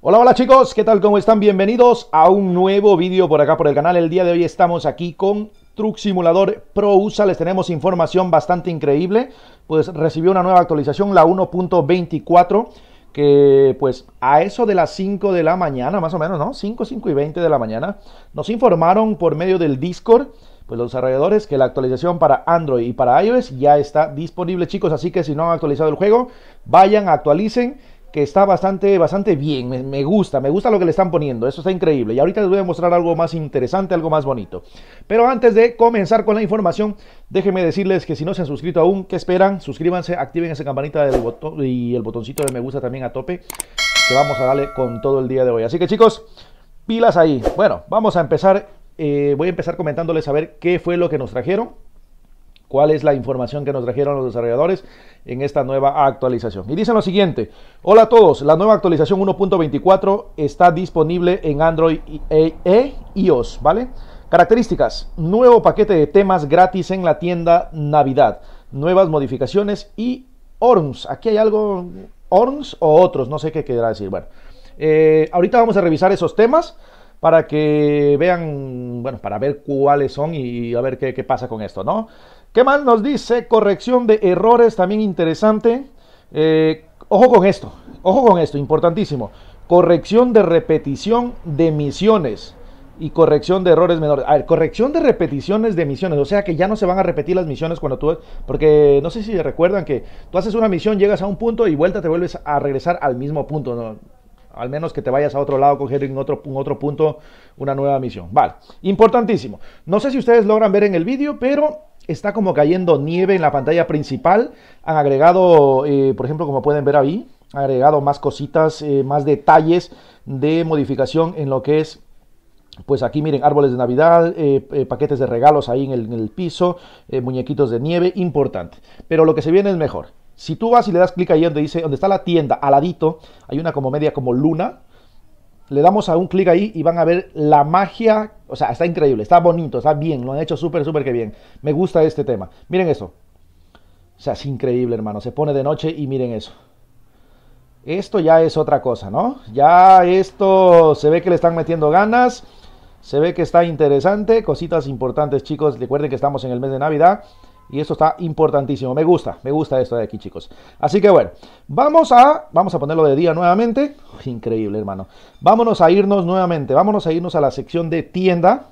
Hola, hola chicos, ¿qué tal? ¿Cómo están? Bienvenidos a un nuevo vídeo por acá por el canal. El día de hoy estamos aquí con Truck Simulator Pro USA. Les tenemos información bastante increíble. Pues recibió una nueva actualización, la 1.24, que pues a eso de las 5 de la mañana, más o menos, ¿no? 5:20 de la mañana, nos informaron por medio del Discord, pues los desarrolladores, que la actualización para Android y para iOS ya está disponible, chicos. Así que si no han actualizado el juego, vayan, actualicen, que está bastante bien, me gusta lo que le están poniendo, eso está increíble. Y ahorita les voy a mostrar algo más interesante, algo más bonito. Pero antes de comenzar con la información, déjenme decirles que si no se han suscrito aún, ¿qué esperan? Suscríbanse, activen esa campanita del botón y el botoncito de me gusta también a tope, que vamos a darle con todo el día de hoy. Así que chicos, pilas ahí. Bueno, vamos a empezar, voy a empezar comentándoles a ver qué fue lo que nos trajeron. ¿Cuál es la información que nos trajeron los desarrolladores en esta nueva actualización? Y dicen lo siguiente: hola a todos, la nueva actualización 1.24 está disponible en Android e iOS, ¿vale? Características: nuevo paquete de temas gratis en la tienda Navidad, nuevas modificaciones y ORMs. Aquí hay algo, ORMs o otros, no sé qué querrá decir. Bueno, ahorita vamos a revisar esos temas para que vean, bueno, para ver cuáles son y a ver qué pasa con esto, ¿no? ¿Qué más nos dice? Corrección de errores, también interesante. Ojo con esto, importantísimo. Corrección de repetición de misiones y corrección de errores menores. A ver, corrección de repeticiones de misiones, o sea que ya no se van a repetir las misiones cuando tú, porque no sé si recuerdan que tú haces una misión, llegas a un punto y vuelta te vuelves a regresar al mismo punto, ¿no? Al menos que te vayas a otro lado, coger en otro punto una nueva misión. Vale, importantísimo. No sé si ustedes logran ver en el vídeo, pero está como cayendo nieve en la pantalla principal. Han agregado, por ejemplo, como pueden ver ahí, han agregado más cositas, más detalles de modificación en lo que es, pues aquí miren, árboles de Navidad, paquetes de regalos ahí en el piso, muñequitos de nieve, importante. Pero lo que se viene es mejor. Si tú vas y le das clic ahí donde dice, donde está la tienda, al ladito, hay una como media como luna. Le damos a un clic ahí y van a ver la magia. O sea, está increíble, está bonito, está bien, lo han hecho súper que bien. Me gusta este tema. Miren eso. O sea, es increíble, hermano. Se pone de noche y miren eso. Esto ya es otra cosa, ¿no? Ya esto se ve que le están metiendo ganas. Se ve que está interesante. Cositas importantes, chicos. Recuerden que estamos en el mes de Navidad. Y esto está importantísimo, me gusta esto de aquí, chicos. Así que bueno, vamos a ponerlo de día nuevamente. Increíble, hermano. Vámonos a irnos nuevamente, vámonos a irnos a la sección de tienda.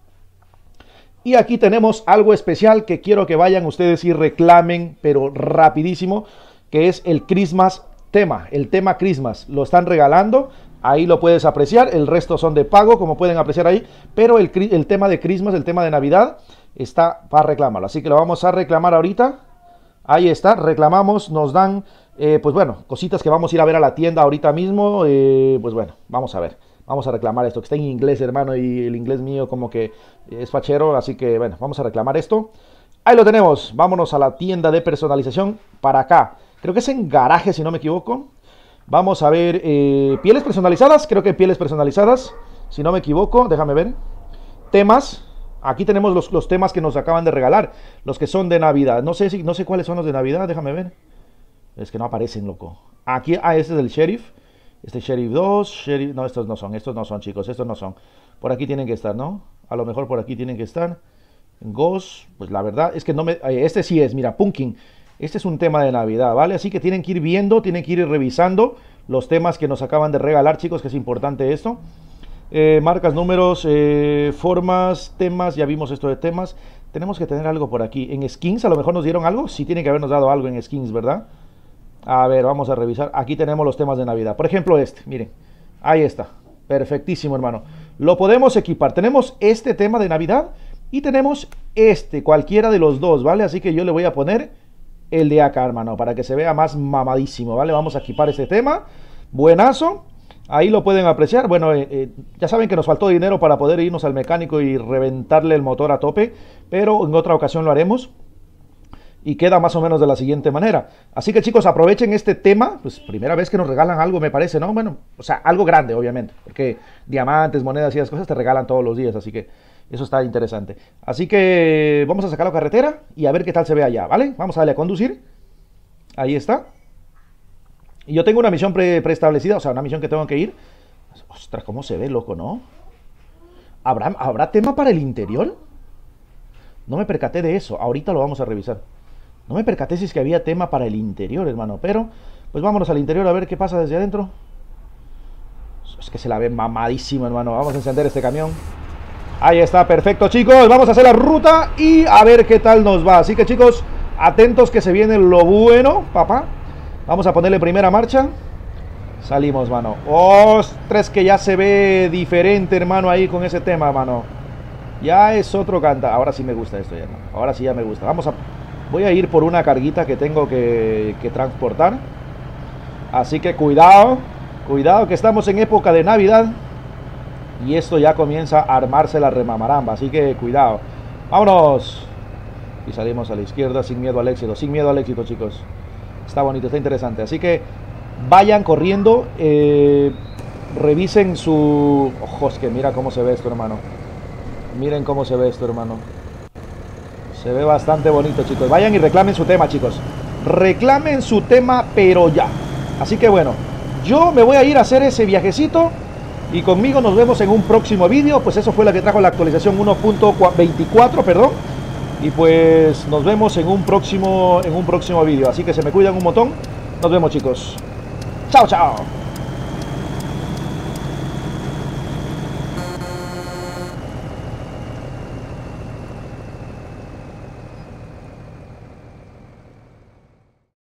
Y aquí tenemos algo especial que quiero que vayan ustedes y reclamen, pero rapidísimo, que es el Christmas tema, el tema Christmas. Lo están regalando, ahí lo puedes apreciar, el resto son de pago, como pueden apreciar ahí, pero el tema de Christmas, el tema de Navidad, está para reclamarlo, así que lo vamos a reclamar ahorita. Ahí está, reclamamos, nos dan, pues bueno, cositas que vamos a ir a ver a la tienda ahorita mismo. Pues bueno, vamos a ver, vamos a reclamar esto, que está en inglés, hermano, y el inglés mío como que es fachero, así que bueno, vamos a reclamar esto. Ahí lo tenemos, vámonos a la tienda de personalización, para acá, creo que es en garaje si no me equivoco. Vamos a ver, pieles personalizadas, creo que pieles personalizadas, si no me equivoco, déjame ver. Temas. Aquí tenemos los temas que nos acaban de regalar, los que son de Navidad. No sé cuáles son los de Navidad, déjame ver. Es que no aparecen, loco. Aquí, este es el Sheriff. Este Sheriff 2, Sheriff... No, estos no son, chicos, estos no son. Por aquí tienen que estar, ¿no? A lo mejor por aquí tienen que estar. Ghost, pues la verdad es que no me... Este sí es, mira, Pumpkin. Este es un tema de Navidad, ¿vale? Así que tienen que ir viendo, tienen que ir revisando los temas que nos acaban de regalar, chicos, que es importante esto. Marcas, números, formas, temas, ya vimos esto de temas. Tenemos que tener algo por aquí. En skins a lo mejor nos dieron algo. Sí, tiene que habernos dado algo en skins, ¿verdad? A ver, vamos a revisar. Aquí tenemos los temas de Navidad. Por ejemplo este, miren. Ahí está. Perfectísimo, hermano. Lo podemos equipar. Tenemos este tema de Navidad y tenemos este, cualquiera de los dos, ¿vale? Así que yo le voy a poner el de acá, hermano, para que se vea más mamadísimo, ¿vale? Vamos a equipar este tema. Buenazo. Ahí lo pueden apreciar. Bueno, ya saben que nos faltó dinero para poder irnos al mecánico y reventarle el motor a tope, pero en otra ocasión lo haremos. Y queda más o menos de la siguiente manera. Así que chicos, aprovechen este tema. Pues primera vez que nos regalan algo, me parece, ¿no? Bueno, o sea, algo grande, obviamente, porque diamantes, monedas y esas cosas te regalan todos los días, así que eso está interesante. Así que vamos a sacar la carretera y a ver qué tal se ve allá, ¿vale? Vamos a darle a conducir. Ahí está. Y yo tengo una misión preestablecida, o sea, una misión que tengo que ir. Ostras, cómo se ve, loco, ¿no? ¿Habrá tema para el interior? No me percaté de eso. Ahorita lo vamos a revisar. No me percaté si es que había tema para el interior, hermano. Pero, pues vámonos al interior a ver qué pasa desde adentro. Es que se la ve mamadísimo, hermano. Vamos a encender este camión. Ahí está, perfecto, chicos. Vamos a hacer la ruta y a ver qué tal nos va. Así que, chicos, atentos que se viene lo bueno, papá. Vamos a ponerle primera marcha. Salimos, mano. Ostras, que ya se ve diferente, hermano, ahí con ese tema, mano. Ya es otro canta. Ahora sí me gusta esto ya, hermano. Ahora sí ya me gusta. Voy a ir por una carguita que tengo que transportar. Así que cuidado. Cuidado que estamos en época de Navidad. Y esto ya comienza a armarse la remamaramba. Así que cuidado. ¡Vámonos! Y salimos a la izquierda sin miedo al éxito. Sin miedo al éxito, chicos. Está bonito, está interesante. Así que vayan corriendo. Revisen su... Ojos, que mira cómo se ve esto, hermano. Miren cómo se ve esto, hermano. Se ve bastante bonito, chicos. Vayan y reclamen su tema, chicos. Reclamen su tema, pero ya. Así que bueno, yo me voy a ir a hacer ese viajecito. Y conmigo nos vemos en un próximo vídeo. Pues eso fue la que trajo la actualización 1.24, perdón. Y pues nos vemos en un próximo vídeo. Así que se me cuidan un montón. Nos vemos, chicos. Chao, chao.